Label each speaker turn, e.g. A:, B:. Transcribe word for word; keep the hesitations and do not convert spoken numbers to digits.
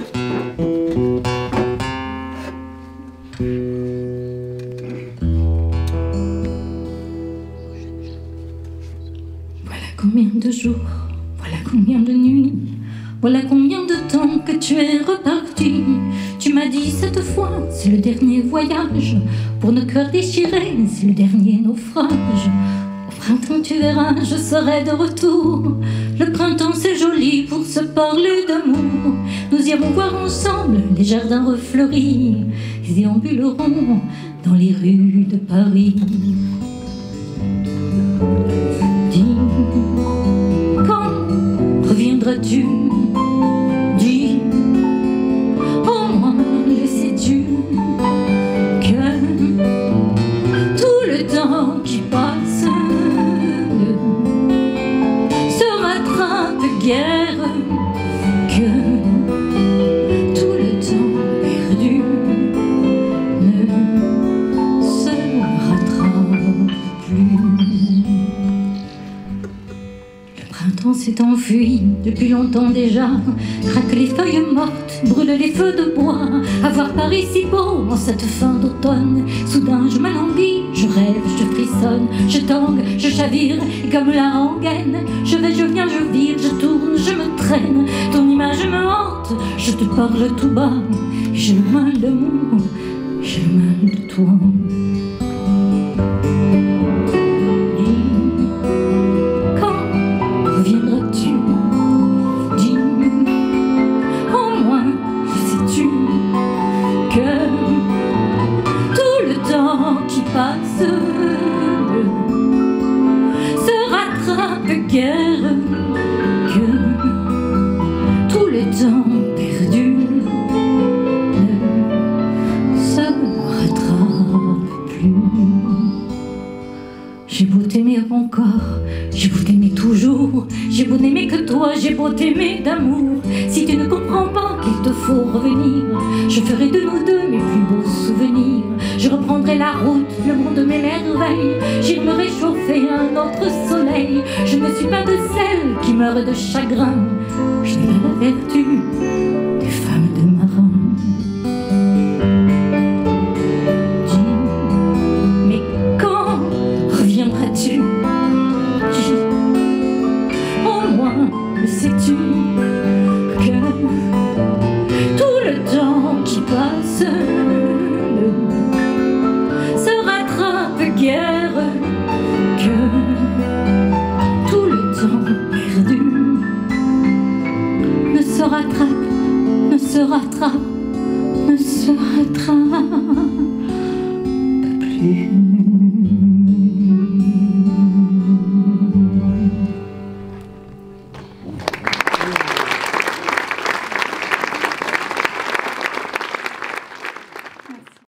A: Voilà combien de jours, voilà combien de nuits, voilà combien de temps que tu es reparti. Tu m'as dit cette fois, c'est le dernier voyage. Pour nos cœurs déchirés, c'est le dernier naufrage. Au printemps tu verras, je serai de retour. Le printemps c'est joli pour se parler d'amour. Nous irons voir ensemble les jardins refleuris et déambulerons dans les rues de Paris. Dis, quand reviendras-tu? Dis, au moins le sais-tu que tout le temps qui passe se rattrape guère, que tout le temps perdu ne se rattrape plus. Le printemps s'est enfui depuis longtemps déjà, craquent les feuilles mortes, brûlent les feux de bois. À voir Paris si beau en cette fin d'automne, soudain je m'alanguis, je rêve, je frissonne, je tangue, je chavire, et comme la rengaine, je vais, je viens, je vire, je tourne, je me traîne. Ton image me hante, je te parle tout bas, et j'ai le mal d'amour, j'ai le mal de toi. Passe se rattrape guère, que tout le temps perdu ne se rattrape plus. J'ai beau t'aimer encore, j'ai beau t'aimer toujours, j'ai beau n'aimer que toi, j'ai beau t'aimer d'amour. Si tu ne comprends pas qu'il te faut revenir, je ferai de nous deux mes plus beaux souvenirs. Je reprendrai la route, le monde de mes merveilles, j'irai me réchauffer à un autre soleil. Je ne suis pas de celles qui meurent de chagrin, je n'ai pas la vertu des femmes de marin. Dis, mais quand reviendras-tu? Dis, au moins le sais-tu que tout le temps qui passe guère, que tout le temps perdu ne se rattrape, ne se rattrape, ne se rattrape